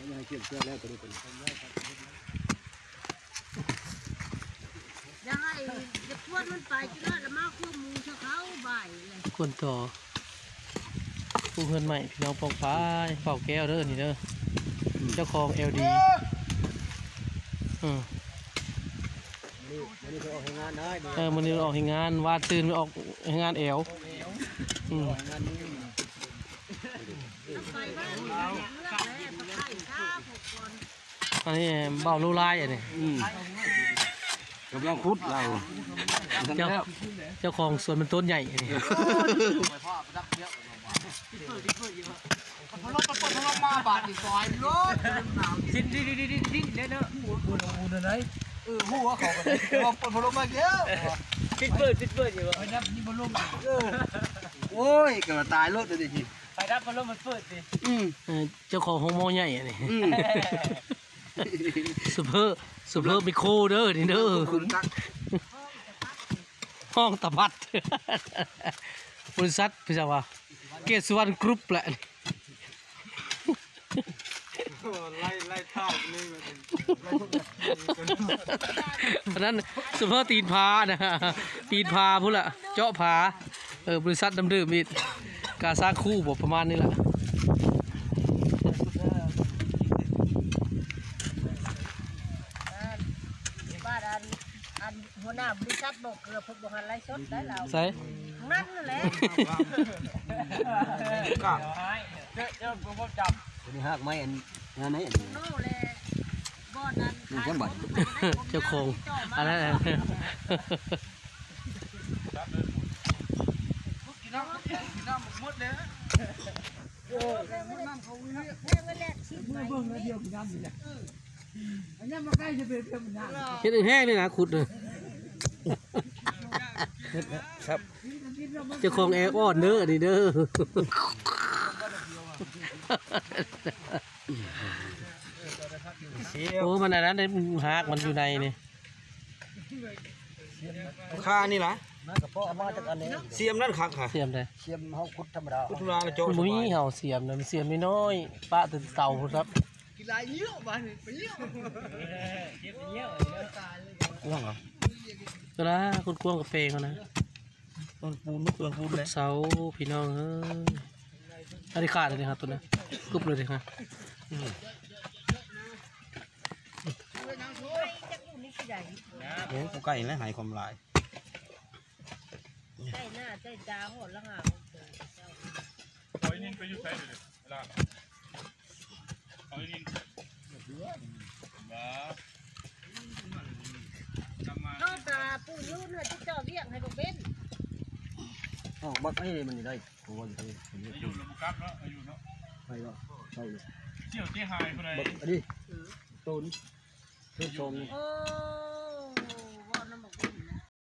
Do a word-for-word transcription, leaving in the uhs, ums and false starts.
ยังเกี่ยวเชื่อแล้วตัวนี้เป็นยังไงจะพวดมันไปก็ได้แล้วมาคู่มูเชเขาบ่ายเลยควรต่อผู้เพื่อนใหม่พี่น้องปองฟ้าเป่าแก้วเด้อนี่เด้อเจ้าของเอลดีอืมเออมันนี่ออกให้งานวาดตื่นไปออกให้งานเอวอืมอันนี้เบาลูไล่อันนี้กำลังคุดเราเจ้าเจ้าของสวนมันต้นใหญ่อันนี้พลบพลบมาบาดอีกซอยรถดิ้นดิ้นดิ้นดิ้นดิ้นเด้อหัวหัวหัวไหนเออหัวเขาก็พลบมาเยอะฟิตเบิร์ดฟิตเบิร์ดอยู่ไอ้นับนี่พลบโอ้ยเกิดตายรถเลยดิไปนับพลบมันเปิดดิเจ้าของห้องโมใหญ่อันนี้ซูเปอร์ซูเปอร์ไมโครเด้อนี่เด้อห้องตะพัดบริษัทพี่สาวเกสวันกรุ๊ปแหละไล่ไล่ท่าเลยเพราะนั้นซูเปอร์ตีนพานะตีนพาพูดละเจาะพาเออบริษัทดำดื่มมีกาซาคู่บอกประมาณนี้แหละอันหัวหน้าบริษัทบอกเกลือพบบอกอะไรสดได้แล้วใช่นั่นแหละก็เจ้าเจ้าผมจับนี่หักไม้อันนั้นนี่โน่เลยบ่อนั้นขายบ่เจ้าของอะไรกินน้ำกินน้ำหมดเลยโอ้ยหมดน้ำเขาเนี่ยแค่เวลาชิมไปเบิ่งแล้วเดียวกินน้ำอยู่เนี่ยอันนี้มาใกล้จะเป็นเพื่อนมันได้เห็ดแห้งเลยนะขุดเลยครับเจ้าของแอร์อ่อนเด้อนี่เด้อโอ้มันอะไรนั้นหักมันอยู่ในนี่ค่านี่ล่ะเสียมนั่นคักค่ะเสียมได้เสียมเฮาขุดธรรมดาขุดธรรมดาแล้วโจมุ้ยเห่าเสียมนะเสียมไม่น้อยป้าตื่นเต่าครับกินลายเยี่ยวมาไปเยี่ยวเจ็บเยี่ยวตายเลยกว้างเหรอก็ละคุณกว้างกาแฟเขานะต้นปูนไม่เปลืองปูนเลยเสาพี่น้องเฮ้ยอันนี้ขาดเลยครับตัวนี้กรุบเลยครับเนี่ยกูไก่แล้วหายความลายใช่หน้าใช่ตาหดแล้วหาไอ้นินไปอยู่ใส่เลยล่ะไอ้นินบ้าโน่ตาปูยุ่นเลยที่เจ้าเลี้ยงให้ลูกเบ้นอ๋อบักให้มันได้โอ้ยอายุเราบุกับเนาะอายุเนาะไปก็ใช่เลยเจียวเจี๋ยหายคนไหนบักอันนี้ต้นเพื่อชมโอ้